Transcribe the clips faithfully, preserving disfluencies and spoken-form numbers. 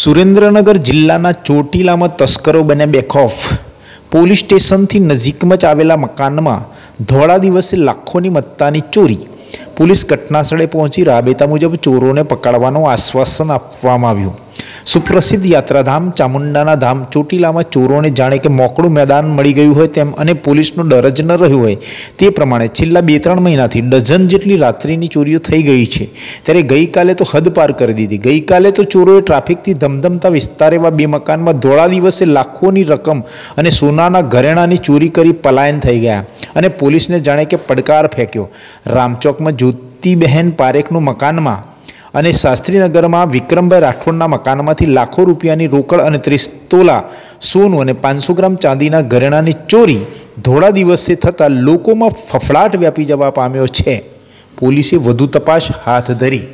સુરેન્દ્રનગર જિલ્લાના ચોટીલામાં તસ્કરો બન્યા બેખૌફ। પોલીસ સ્ટેશનથી નજીકમાં જ આવેલા મકાનમાં ધોળા દિવસે લાખોની મત્તાની ચોરી। પોલીસ ઘટનાસ્થળે પહોંચી રાબેતા મુજબ ચોરોને પકડવાનું આશ્વાસન આપવામાં આવ્યું। સુપ્રસિદ્ધ યાત્રાધામ ચામુંડાના ધામ ચોટીલામાં ચોરોને જાણે કે મોકળું મેદાન મળી ગયું હોય તેમ અને પોલીસનો ડર જ ન રહ્યો હોય તે પ્રમાણે છેલ્લા બે ત્રણ મહિનાથી ડઝન જેટલી રાત્રિની ચોરીઓ થઈ ગઈ છે। ત્યારે ગઈકાલે તો હદ પાર કરી દીધી। ગઈકાલે તો ચોરોએ ટ્રાફિકથી ધમધમતા વિસ્તાર એવા બે મકાનમાં ધોળા દિવસે લાખોની રકમ અને સોનાના ઘરેણાની ચોરી કરી પલાયન થઈ ગયા અને પોલીસને જાણે કે પડકાર ફેંક્યો। રામચોકમાં જ્યોતિબહેન પારેખનું મકાનમાં અને શાસ્ત્રીનગરમાં વિક્રમભાઈ રાઠોડના મકાનમાંથી લાખો રૂપિયાની રોકડ અને ત્રીસ તોલા સોનું અને પાંચસો ગ્રામ ચાંદીના ઘરેણાની ચોરી ધોળા દિવસે થતાં લોકોમાં ફફડાટ વ્યાપી જવા પામ્યો છે। પોલીસે વધુ તપાસ હાથ ધરી।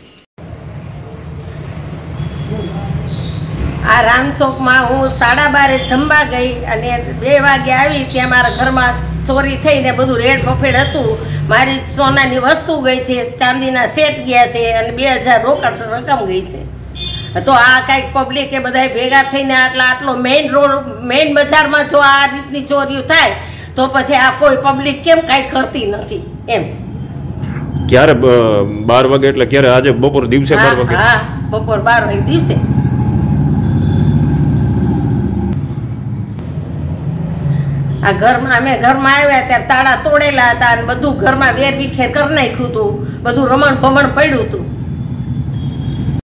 આ રામચોકમાં હું સાડા બારે જમવા ગઈ અને બે વાગે આવી ત્યાં મારા ઘરમાં ચોરી થઈને બધું રેડ ફફેડ હતું। મારી સોનાની વસ્તુ ગઈ છે, ચાંદીના સેટ ગયા છે અને બે હજાર રોકડ રકમ ગઈ છે। તો આ કાંઈક પબ્લિકે બધા ભેગા થઈને આટલા આટલો મેઇન રોડ મેઇન બજારમાં જો આ રીતની ચોરીઓ થાય તો પછી આ કોઈ પબ્લિક કેમ કાંઈ કરતી નથી એમ। ક્યારે બાર વાગે એટલે ક્યારે આજે બપોર દિવસે બાર વાગે? હા, બપોર બાર વાગે દિવસે। આ ઘરમાં અમે ઘરમાં આવ્યા ત્યારે તાળા તોડેલા હતા અને બધું ઘરમાં વેર વિખેર કરી નાખ્યું હતું, બધું રમણ ભમણ પડ્યું હતું।